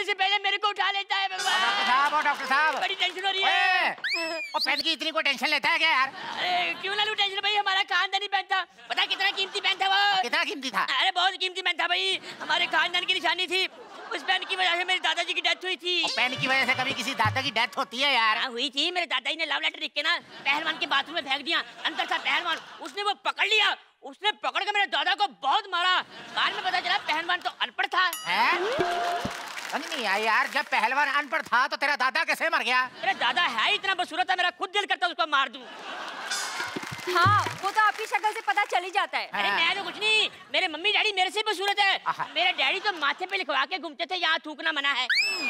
मरने से पहले मेरे को उठा लेता है भगवान। डॉक्टर साहब बड़ी टेंशन हो रही है। और पेन की इतनी कोई टेंशन लेता है क्या यार? अरे क्यों ना लूं टेंशन भाई, हमारा खानदानी पेन था। पता कितना कीमती पेन था वो? कितना कीमती था? अरे बहुत कीमती पेन था भाई, हमारे खानदान की निशानी थी। उस पेन की वजह से मेरे दादाजी की डेथ हुई थी। पेन की वजह से कभी किसी दादा की डेथ होती है यार? हाँ हुई थी। मेरे दादाजी ने लव लेटर लिख के ना पहलवान के बाथरूम में फेंक दिया। अंदर था पहलवान, उसने वो पकड़ लिया। उसने पकड़ के मेरे दादा को बहुत मारा। बाद में पता चला पहलवान तो अनपढ़ था। समझ नहीं आई यार, जब पहलवान अनपढ़ था तो तेरा दादा कैसे मर गया? मेरा दादा है ही इतना बदसूरत है, मेरा खुद दिल करता उसको मार दूं। हाँ, वो तो आपकी शक्ल से पता चल ही जाता है। अरे मैं तो कुछ नहीं, मेरे मम्मी डैडी मेरे से बदसूरत है। मेरे डैडी तो माथे पे लिखवा के घूमते थे यहाँ थूकना मना है।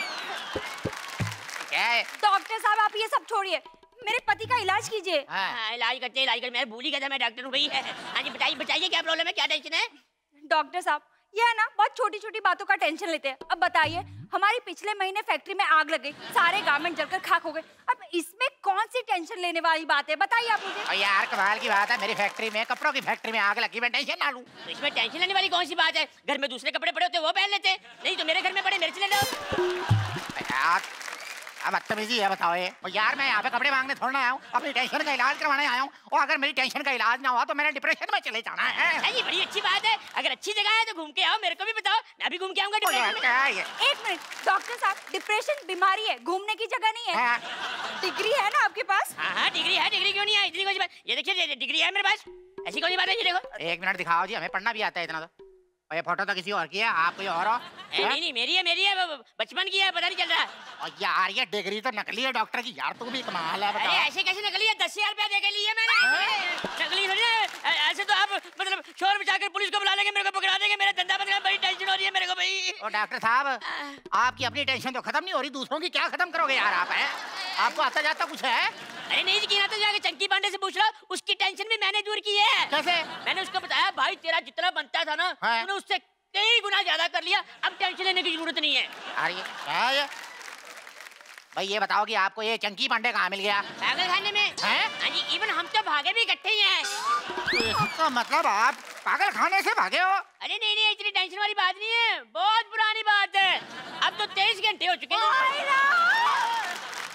क्या है? डॉक्टर साहब आप ये सब छोड़िए, मेरे पति का इलाज कीजिए। इलाज करते मैं भूल ही गया था मैं डॉक्टर हूँ भाई। हाँ जी बताइए क्या प्रॉब्लम है, क्या टेंशन है? डॉक्टर साहब ये है ना, बहुत छोटी छोटी बातों का टेंशन लेते हैं। अब बताइए, हमारी पिछले महीने फैक्ट्री में आग लग गई, सारे गारमेंट जलकर खाक हो गए। अब इसमें कौन सी टेंशन लेने वाली बात है, बताइए आप मुझे। यार कमाल की बात है, मेरी फैक्ट्री में, कपड़ों की फैक्ट्री में आग लगी, मैं टेंशन ना लूं। इसमें टेंशन लेने वाली कौन सी बात है? घर में दूसरे कपड़े पड़े होते वो पहन लेते, नहीं तो मेरे घर में पड़े मेरे से ले लो। अब बदतमीजी है बताओ ये। और यार मैं यहाँ पे कपड़े मांगने थोड़ा आया हूँ, अपनी टेंशन का इलाज करवाने आया हूँ। और अगर मेरी टेंशन का इलाज ना हुआ तो मैंने डिप्रेशन में चले जाना है। ये बड़ी अच्छी बात है, अगर अच्छी जगह है तो घूम के आओ, मेरे को भी बताओ, मैं भी घूम के आऊंगा डिप्रेशन में। एक मिनट डॉक्टर साहब, डिप्रेशन बीमारी है, घूमने की जगह नहीं है। डिग्री है ना आपके पास? हाँ डिग्री है, डिग्री क्यों नहीं है? इतनी कोई बात, ये देखिए डिग्री है मेरे पास, ऐसी कोई बात है। ये देखो। एक मिनट दिखाओ जी, हमें पढ़ना भी आता है इतना तो। और ये फोटो तो किसी और की है, आप कोई और हो? नहीं मेरी है, बचपन की है, पता नहीं चल रहा। और यार ये डिग्री तो नकली है डॉक्टर की यार, तू भी कमाल है। अरे ऐसे कैसे नकली है? 10,000 रुपया दे के लिए मैंने। नकली थोड़ी है, ऐसे तो आप मतलब शोर मचाकर पुलिस को बुला लेंगे, मेरे को पकड़ा देंगे, मेरा धंधा बंद। बड़ी टेंशन हो रही है मेरे को भाई। और डॉक्टर साहब आपकी अपनी टेंशन तो खत्म नहीं हो रही, दूसरों की क्या खत्म करोगे यार आप? हैं आपको आता जाता कुछ है? अरे नहीं यकीन आता, जाके चंकी पांडे से पूछ लो, उसकी टेंशन भी मैंने दूर की है। कैसे? मैंने उसको बताया भाई तेरा जितना बनता था ना तूने उससे कई गुना ज्यादा कर लिया, अब टेंशन लेने की जरूरत नहीं है। अरे क्या है भाई, ये बताओ कि आपको ये चंकी पांडे कहाँ मिल गया? पागल खाने में। हाँ जी, इवन हम तो भागे भी इकट्ठे ही हैं। तो मतलब आप पागल खाने से भागे हो? अरे नहीं इतनी टेंशन वाली बात नहीं है, बहुत पुरानी बात है। अब तो 23 घंटे हो चुके हैं।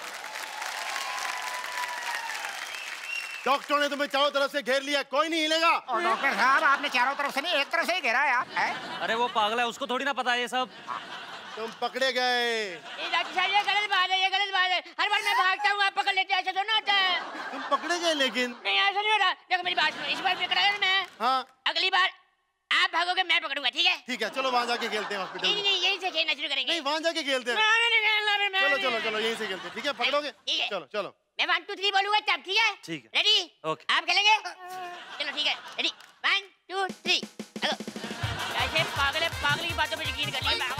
डॉक्टर ने तुम्हें चारों तरफ से घेर लिया, कोई नहीं हिलेगा। और डॉक्टर साहब आपने चारों तरफ से नहीं, एक तरफ से ही घेरा है यार। अरे वो पागल है, उसको थोड़ी ना पता है ये सब। तुम पकड़े गए। डॉक्टर साहब ये गलत बात है, ये गलत बात है। हर बार मैं भागता हूँ आप पकड़ लेते हैं, ऐसा थोड़ा होता है। तुम पकड़े गए लेकिन। नहीं ऐसा नहीं हो रहा। देखो मेरी बात सुनो, इस बार पकड़ा है मैं। हाँ। अगली बार आप भागोगे मैं पकड़ूंगा, ठीक है? ठीक है चलो वहाँ जाके खेलते हैं हॉस्पिटल में। नहीं यहीं से खेलना शुरू करेंगे। नहीं वहाँ जाके खेलते हैं। चलो यहीं से खेलते हैं, ठीक है? पकड़ोगे? चलो मैं 1 2 3 बोलूंगा तब, ठीक है? ठीक है। रेडी? ओके। आप खेलेंगे? चलो ठीक है, रेडी 1 2 3 चलो। ऐसे पागल की बातों पे यकीन कर लिया।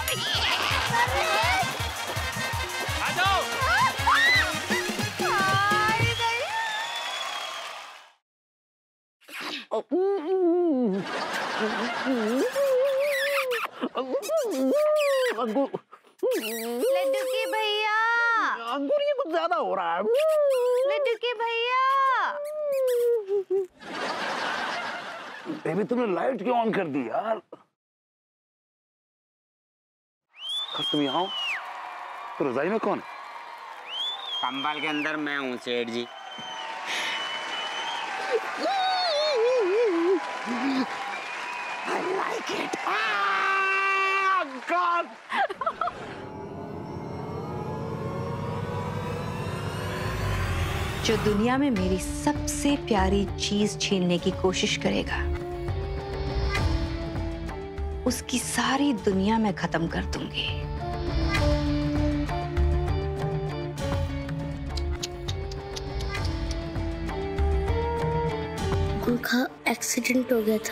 आ जाओ। लड्डू के भैया, अंकुर ये कुछ ज्यादा हो रहा है। लड्डू के भैया। बेबी तुमने लाइट क्यों ऑन कर दी यार? तुम यहाँ हो तो रजाई में कौन है? कंबल के अंदर मैं हूँ सेठ जी। I like it. Ah, God. जो दुनिया में मेरी सबसे प्यारी चीज छीनने की कोशिश करेगा उसकी सारी दुनिया में खत्म कर दूंगी। उनका एक्सीडेंट हो गया था।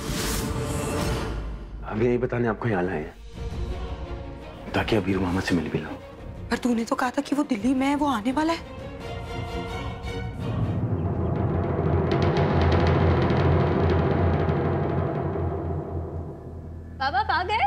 हम यही बताने आपको यहाँ लाए हैं ताकि अभी मामा से मिल भी लो। पर तूने तो कहा था कि वो दिल्ली में है, वो आने वाला है। बाबा आ गए?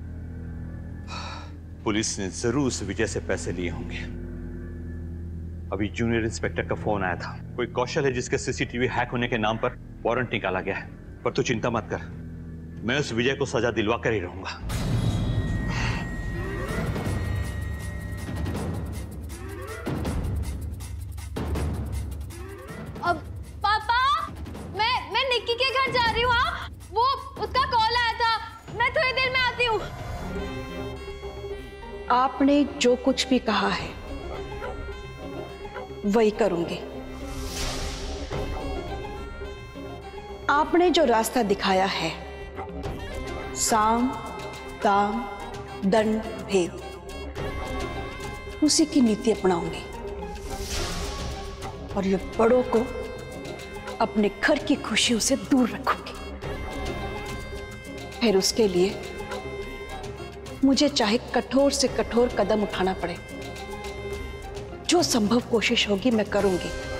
पुलिस ने जरूर उस विजय से पैसे लिए होंगे। अभी जूनियर इंस्पेक्टर का फोन आया था, कोई कौशल है जिसके सीसीटीवी हैक होने के नाम पर वारंट निकाला गया है। पर तू चिंता मत कर, मैं उस विजय को सजा दिलवा कर ही रहूंगा। आपने जो कुछ भी कहा है वही करूंगी। आपने जो रास्ता दिखाया है, साम दाम दंड भेद, उसी की नीति अपनाऊंगी और ये बड़ों को अपने घर की खुशियों से दूर रखूंगी। फिर उसके लिए मुझे चाहे कठोर से कठोर कदम उठाना पड़े, जो संभव कोशिश होगी मैं करूंगी।